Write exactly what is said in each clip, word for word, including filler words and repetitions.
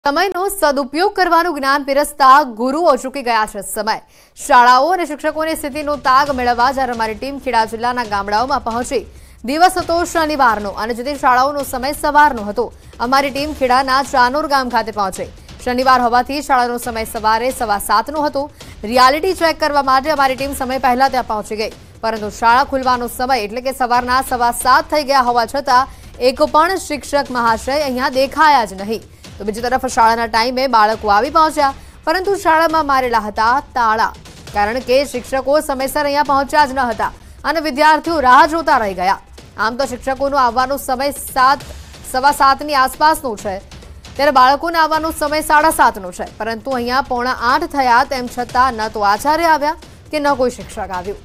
સમયનો સદુપયોગ કરવાનું જ્ઞાન પીરસતા ગુરુઓ ચૂકી ગયા છે સમય શાળાઓ અને શિક્ષકોની સ્થિતિનો તાગ મેળવવા જ્યારે અમારી ટીમ ખેડા જિલ્લાના ગામડાઓમાં પહોંચી દિવસ હતો શનિવારનો અને જે શાળાઓનો સમય સવારનો હતો અમારી ટીમ ખેડાના ચાનોર ગામ ખાતે પહોંચી શનિવાર હોવાથી શાળાનો સમય સવારે સવા સાતનો હતો રિયાલિટી ચેક કરવા માટે અમારી ટીમ સમય પહેલા ત્યાં પહોંચી ગઈ પરંતુ શાળા ખુલવાનો સમય એટલે કે સવારના સવા સાત થઈ ગયા હોવા છતાં એક પણ શિક્ષક મહાશય અહીંયા દેખાયા જ નહીં તો બીજી તરફ શાળાના ટાઈમે બાળકો આવી પહોંચ્યા પરંતુ શાળામાં મારેલા હતા તાળા કારણ કે શિક્ષકો સમયસર અહીંયા પહોંચ્યા જ ન હતા અને વિદ્યાર્થીઓ રાહ જોતા રહી ગયા આમ તો શિક્ષકોનો આવવાનો સમય સાત સવા સાતની આસપાસનો છે ત્યારે બાળકોને આવવાનો સમય સાડા સાતનો છે પરંતુ અહીંયા પોણા આઠ થયા તેમ છતાં ન તો આચાર્ય આવ્યા કે ન કોઈ શિક્ષક આવ્યું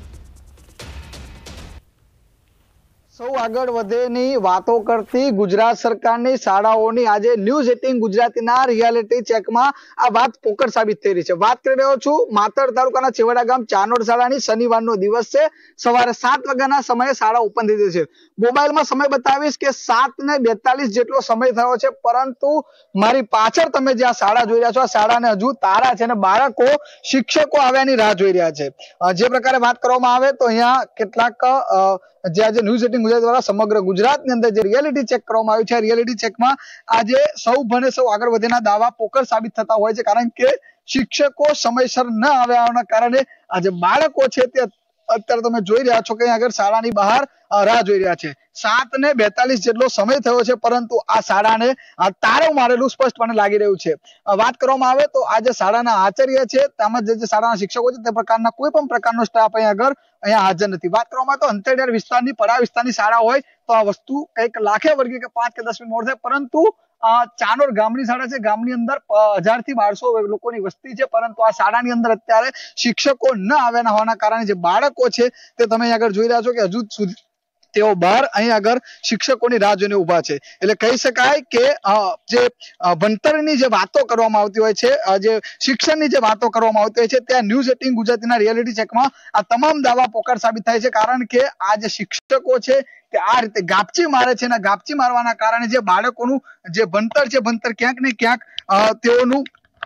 સૌ આગળ વધેની વાતો કરતી ગુજરાત સરકારની શાળાઓની આજે ન્યૂઝ એટીન ગુજરાતીના રિયાલિટી ચેકમાં આ વાત પોકળ સાબિત થઈ રહી છે। વાત કરી રહ્યો છું માતર તાલુકાના છેવાડા ગામ ચાનોર શાળાની શનિવારનો દિવસ છે સવારે સાત વાગ્યાના સમયે શાળા ઓપન થઈ ગઈ છે। મોબાઈલમાં સમય બતાવીશ કે સાત ને બેતાલીસ જેટલો સમય થયો છે પરંતુ મારી પાછળ તમે જે આ શાળા જોઈ રહ્યા છો આ શાળાને હજુ તારા છે અને બાળકો શિક્ષકો આવ્યાની રાહ જોઈ રહ્યા છે। જે પ્રકારે વાત કરવામાં આવે તો અહીંયા કેટલાક જે આજે ન્યૂઝ એટીન ગુજરાત દ્વારા સમગ્ર ગુજરાતની અંદર જે રિયાલિટી ચેક કરવામાં આવ્યું છે રિયાલિટી ચેકમાં આજે સૌ ભણે સૌ આગળ વધેના દાવા પોકળ સાબિત થતા હોય છે કારણ કે શિક્ષકો સમયસર ન આવ્યાના કારણે આજે બાળકો છે તે અત્યારે તમે જોઈ રહ્યા છો કે આગળ શાળાની બહાર રાહ જોઈ રહ્યા છે। સાત ને બેતાલીસ જેટલો સમય થયો છે પરંતુ આ શાળાને તાળું મારેલું સ્પષ્ટપણે લાગી રહ્યું છે। વાત કરવામાં આવે તો આજે શાળાના આચાર્ય છે તેમજ જે શાળાના શિક્ષકો છે તે પ્રકારના કોઈ પણ પ્રકારનો સ્ટાફ અહીંયા આગળ અહીંયા હાજર નથી। વાત કરવામાં તો અંતરિયાળ વિસ્તારની પરા વિસ્તારની શાળા હોય તો આ વસ્તુ કંઈક લાખે વર્ગે કે પાંચ કે દસ મિનિટ મોડ થાય પરંતુ ચાનોર ગામની શાળા છે ગામની અંદર હજાર થી બારસો લોકોની વસ્તી છે પરંતુ આ શાળાની અંદર અત્યારે શિક્ષકો ન આવ્યાના હોવાના કારણે જે બાળકો છે તે તમે આગળ જોઈ રહ્યા છો કે હજુ સુધી તેઓ બહાર અહીં આગળ શિક્ષકોની રાહ જોઈને ઉભા છે। એટલે કહી શકાય કે જે ભણતરની જે વાતો કરવામાં આવતી હોય છે જે શિક્ષણની જે વાતો કરવામાં આવતી હોય છે ત્યાં ન્યૂઝ એટીન ગુજરાતીના રિયાલિટી ચેકમાં આ તમામ દાવા પોકાર સાબિત થાય છે કારણ કે આ જે શિક્ષકો છે કે આ રીતે ગાપચી મારે છે અને ગાપચી મારવાના કારણે જે બાળકોનું જે ભણતર છે ભણતર ક્યાંક ને ક્યાંક તેઓનું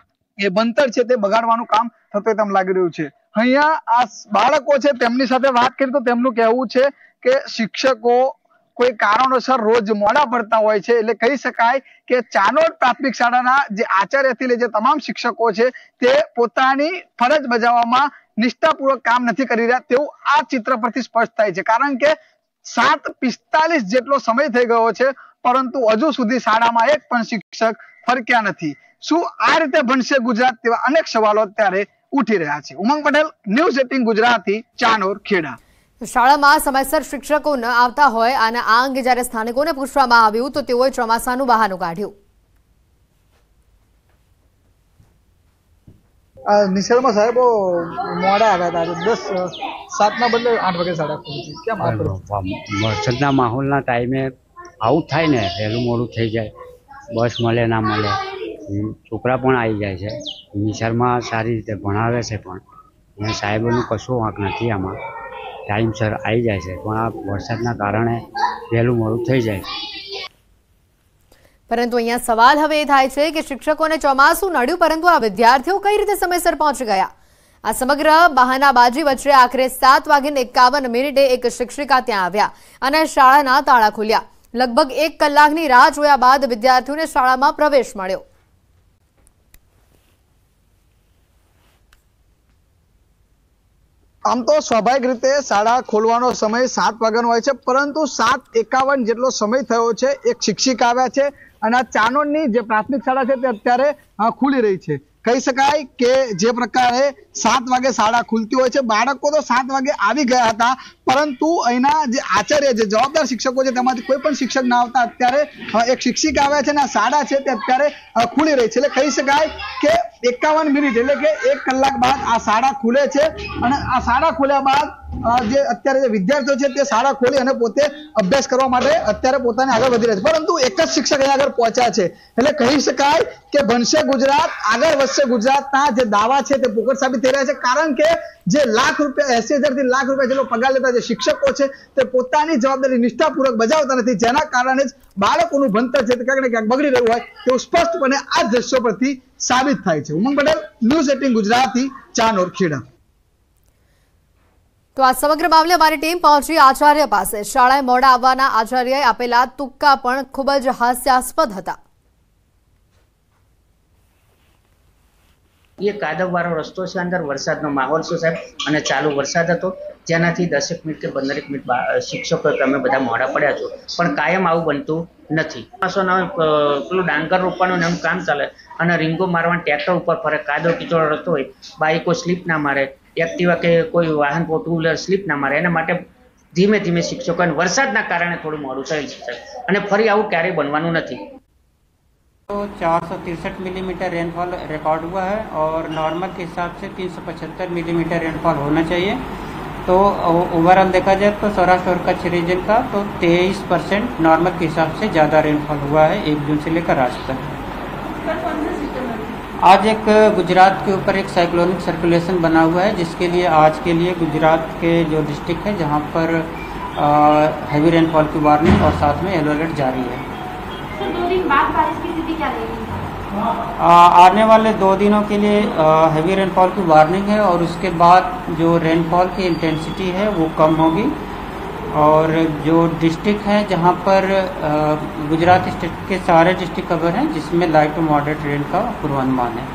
એ ભણતર છે તે બગાડવાનું કામ થતું તેમ લાગી રહ્યું છે। અહીંયા આ બાળકો છે તેમની સાથે વાત કરી તો તેમનું કહેવું છે કે શિક્ષકો કોઈ કારણોસર રોજ મોડા પડતા હોય છે એટલે કહી શકાય કે ચાનોર પ્રાથમિક શાળાના જે આચાર્યથી લઈ જે તમામ શિક્ષકો છે તે પોતાની ફરજ બજાવવામાં નિષ્ઠાપૂર્વક કામ નથી કરી રહ્યા તેવું આ ચિત્ર પરથી સ્પષ્ટ થાય છે કારણ કે સાત પિસ્તાલીસ જેટલો સમય થઈ ગયો છે પરંતુ હજુ સુધી શાળામાં એક પણ શિક્ષક ફરક્યા નથી। શું આ રીતે ભણશે ગુજરાત તેવા અનેક સવાલો અત્યારે ઉઠી રહ્યા છે। Umang Patel, news eighteen Gujarati, Chanor, Kheda. શાળામાં સમયસર શિક્ષકો ન આવતા હોય અને આ અંગે જ્યારે સ્થાનિકોને પૂછવામાં આવ્યું તો તેઓએ ચોમાસાનું બહાનું કાઢ્યું। નિસર્ગમાં સાહેબો મોડા આવ્યા હતા દસ સાતના બદલે આઠ વાગે શાળા ખુલી કેમ વરસાદના માહોલના ટાઈમે આવું થાય ને વહેલું મોડું થઈ જાય બસ મળે ના મળે છોકરા પણ આવી જાય છે નિસર્ગમાં સારી રીતે ભણાવે છે પણ સાહેબોનું કશું વાંક નથી આમાં ટાઈમસર આવી જાય છે પણ આ વરસાદના કારણે વહેલું મોડું થઈ જાય છે। પરંતુ અહીંયા સવાલ હવે એ થાય છે કે શિક્ષકોને ચોમાસું નડ્યું પરંતુ આ વિદ્યાર્થીઓ કઈ રીતે સમયસર પહોંચી ગયા? આ સમગ્ર બહાનાબાજી વચ્ચે આખરે સાત વાગીને એકાવન મિનિટે એક શિક્ષિકા ત્યાં આવ્યા અને શાળાના તાળા ખુલ્યા। લગભગ એક કલાકની રાહ જોયા બાદ વિદ્યાર્થીઓને શાળામાં પ્રવેશ મળ્યો। આમ તો સ્વાભાવિક રીતે શાળા ખોલવાનો સમય સાત વાગ્યાનો હોય છે પરંતુ સાત એકાવન જેટલો સમય થયો છે। એક શિક્ષિક આવ્યા છે અને આ ચાનોરની જે પ્રાથમિક શાળા છે તે અત્યારે ખુલી રહી છે। કહી શકાય કે જે પ્રકારે સાત વાગે શાળા ખુલતી હોય છે બાળકો તો સાત વાગે આવી ગયા હતા પરંતુ અહીંના જે આચાર્ય જે જવાબદાર શિક્ષકો છે તેમાંથી કોઈ પણ શિક્ષક ના આવતા અત્યારે એક શિક્ષિક આવ્યા છે અને આ શાળા છે તે અત્યારે ખુલી રહી છે। એટલે કહી શકાય કે એકાવન મિનિટ એટલે કે એક કલાક બાદ આ શાળા ખુલે છે અને આ શાળા ખુલ્યા બાદ જે અત્યારે જે વિદ્યાર્થીઓ છે તે શાળા ખોલી અને પોતે અભ્યાસ કરવા માટે અત્યારે પોતાને આગળ વધી રહ્યા છે, પરંતુ એક જ શિક્ષક અહીંયા આગળ પહોંચ્યા છે એટલે કહી શકાય કે ભણશે ગુજરાત આગળ વધશે ગુજરાતના જે દાવા છે તે પોકળ સાબિત થઈ રહ્યા છે, કારણ કે જે લાખ રૂપિયા એસી હજાર થી લાખ રૂપિયા જેટલો પગાર લેતા જે શિક્ષકો છે તે પોતાની જવાબદારી નિષ્ઠાપૂર્વક બજાવતા નથી, જેના કારણે જ બાળકોનું ભણતર છે તે ક્યાંક ને ક્યાંક બગડી રહ્યું હોય તેવું સ્પષ્ટપણે આ દ્રશ્યો પરથી સાબિત થાય છે। Umang Patel, news eighteen Gujarati, Chanor, Kheda. તો આ સમગ્ર મામલે અમારી ટીમ પહોંચી આચાર્ય પાસે। શાળાએ મોડા આવવાના આચાર્યએ આપેલા તુક્કા પણ ખૂબ જ હાસ્યાસ્પદ હતા। ये कादव वाळो रस्तो छे, अंदर वरसादनो माहोल छे साहेब, अने चालू वरसाद हतो जेनाथी दसेक मिनिट के पंदरेक मिनिट शिक्षको तमे बधा मोड़ा पड्या छो, पण कायम आवुं बनतुं नथी। माणसोनो पेलुं डांगर रोपवानुं एनुं काम चाले अने રીંગો मारवानुं ट्रेक्टर उपर फरे, कादव कीचड़ रस्तो होय, बाइको स्लीप ना मारे, एक्टिवा के कोई वाहन टू व्हीलर स्लीप ना मारे, एना माटे धीमे धीमे शिक्षकोने वरसादना कारणे थोडुं मोडुं थयेल छे अने फरी आवुं क्यारेय बनवानुं नथी। तो चार सौ तिरसठ मिलीमीटर रेनफॉल रिकॉर्ड हुआ है और नॉर्मल के हिसाब से तीन सौ पचहत्तर मिलीमीटर रेनफॉल होना चाहिए। तो ओवरऑल देखा जाए तो सौराष्ट्र और कच्छ रीजन का तो तेईस परसेंट नॉर्मल के हिसाब से ज़्यादा रेनफॉल हुआ है एक जून से लेकर आज तक। आज एक गुजरात के ऊपर एक साइक्लोनिक सर्कुलेशन बना हुआ है, जिसके लिए आज के लिए गुजरात के जो डिस्ट्रिक्ट है जहाँ पर हैवी रेनफॉल की वार्निंग और साथ में येलो अलर्ट जारी है। दो दिन बाद बारिश की स्थिति क्या रहेगी? आने वाले दो दिनों के लिए हैवी रेनफॉल की वार्निंग है और उसके बाद जो रेनफॉल की इंटेंसिटी है वो कम होगी और जो डिस्ट्रिक्ट हैं जहाँ पर गुजरात स्टेट के सारे डिस्ट्रिक्ट कवर हैं जिसमें लाइट टू मॉडरेट रेन का पूर्वानुमान है।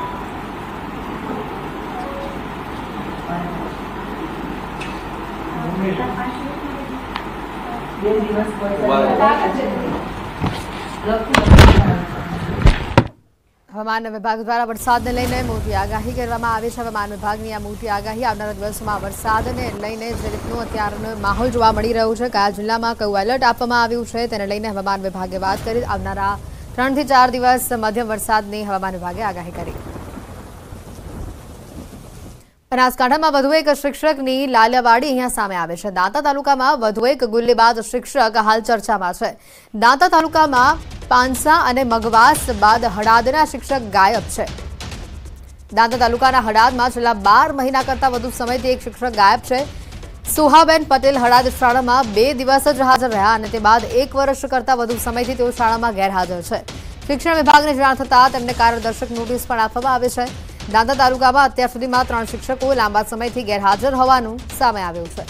હવામાન વિભાગ દ્વારા વરસાદને લઈને મોટી આગાહી કરવામાં આવી છે। હવામાન વિભાગની આ મોટી આગાહી આવનારા દિવસોમાં વરસાદને લઈને જે રીતનો અત્યારનો માહોલ જોવા મળી રહ્યો છે, કયા જિલ્લામાં કયું એલર્ટ આપવામાં આવ્યું છે તેને લઈને હવામાન વિભાગે વાત કરી। આવનારા ત્રણ થી ચાર દિવસ મધ્યમ વરસાદની હવામાન વિભાગે આગાહી કરી। બનાસકાંઠામાં વધુ એક શિક્ષકની લાલિયાવાડી અહીંયા સામે આવે છે। દાંતા તાલુકામાં વધુ એક ગુલ્લીબાજ શિક્ષક હાલ ચર્ચામાં છે। દાંતા તાલુકામાં પાંસા અને મગવાસ બાદ હડાદના શિક્ષક ગાયબ છે। દાંતા તાલુકાના હડાદમાં છેલ્લા બાર મહિના કરતા વધુ સમયથી એક શિક્ષક ગાયબ છે। સુહાબેન પટેલ હડાદ શાળામાં બે દિવસ જ હાજર રહ્યા અને તે બાદ એક વર્ષ કરતા વધુ સમયથી તેઓ શાળામાં ગેરહાજર છે। શિક્ષણ વિભાગને જાણ થતાં તેમને કારણદર્શક નોટિસ પણ આપવામાં આવી છે। દાંતા તાલુકામાં અત્યાર સુધીમાં ત્રણ શિક્ષકો લાંબા સમયથી ગેરહાજર હોવાનું સામે આવ્યું છે।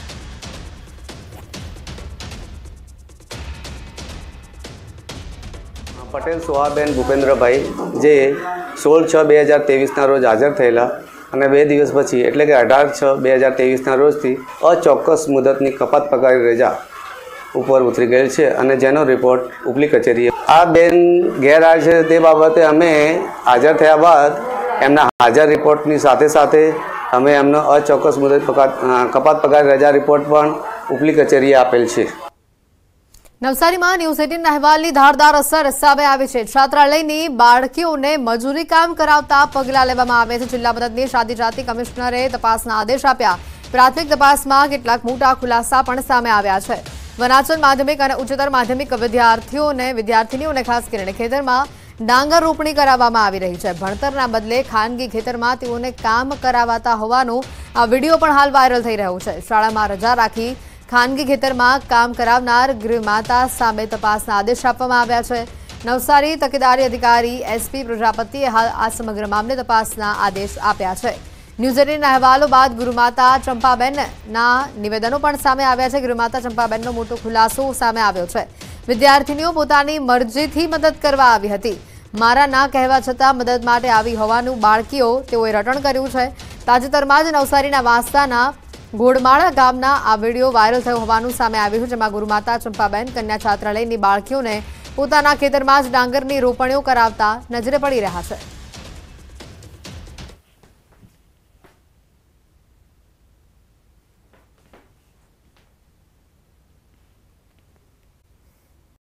પટેલ સુહાબેન ભૂપેન્દ્રભાઈ જે સોળ છ બે હજાર ત્રેવીસના રોજ હાજર થયેલા અને બે દિવસ પછી એટલે કે અઢાર છ બે હજાર ત્રેવીસના રોજથી અચોક્કસ મુદતની કપાત પગારી રજા ઉપર ઉતરી ગયેલ છે અને જેનો રિપોર્ટ ઉપલી કચેરીએ આ બેન ગેરહાજર છે તે બાબતે અમે હાજર થયા બાદ એમના હાજર રિપોર્ટની સાથે સાથે અમે એમનો અચોક્કસ મુદત પગાર કપાત પગાર રજા રિપોર્ટ પણ ઉપલી કચેરીએ આપેલ છે। નવસારીમાં ન્યૂઝ એટીનના અહેવાલની ધારદાર અસર સામે આવી છે। છાત્રાલયની બાળકીઓને મજૂરી કામ કરાવતા પગલાં લેવામાં આવે છે। જિલ્લા મદદનીશ આદિજાતિ કમિશનરે તપાસના આદેશ આપ્યા। પ્રાથમિક તપાસમાં કેટલાક મોટા ખુલાસા પણ સામે આવ્યા છે। વનાચલ માધ્યમિક અને ઉચ્ચતર માધ્યમિક વિદ્યાર્થીઓને વિદ્યાર્થીનીઓને ખાસ કરીને ખેતરમાં ડાંગર રોપણી કરાવવામાં આવી રહી છે। ભણતરના બદલે ખાનગી ખેતરમાં તેઓને કામ કરાવાતા હોવાનું આ વિડીયો પણ હાલ વાયરલ થઈ રહ્યો છે। શાળામાં રજા રાખી ખાનગી ખેતરમાં કામ કરાવનાર ગૃહમાતા સામે તપાસના આદેશ આપવામાં આવ્યા છે। નવસારી તકેદારી અધિકારી એસપી પ્રજાપતિએ હાલ આ સમગ્ર મામલે તપાસના આદેશ આપ્યા છે। ન્યૂઝ એટીનના અહેવાલો બાદ ગૃહમાતા ચંપાબેનના નિવેદનો પણ સામે આવ્યા છે। ગૃહમાતા ચંપાબેનનો મોટો ખુલાસો સામે આવ્યો છે। વિદ્યાર્થીનીઓ પોતાની મરજીથી મદદ કરવા આવી હતી। મારા ના કહેવા છતાં મદદ માટે આવી હોવાનું બાળકીઓ તેઓએ રટણ કર્યું છે। તાજેતરમાં જ નવસારીના વાંસદાના ઘોડમાળા ગામના આ વિડીયો વાયરલ થયો હોવાનું સામે આવ્યું છે, જેમાં ગુરુમાતા ચંપાબેન કન્યા છાત્રાલયની બાળકીઓને પોતાના ખેતરમાં જ ડાંગરની રોપણીઓ કરાવતા નજરે પડી રહ્યા છે।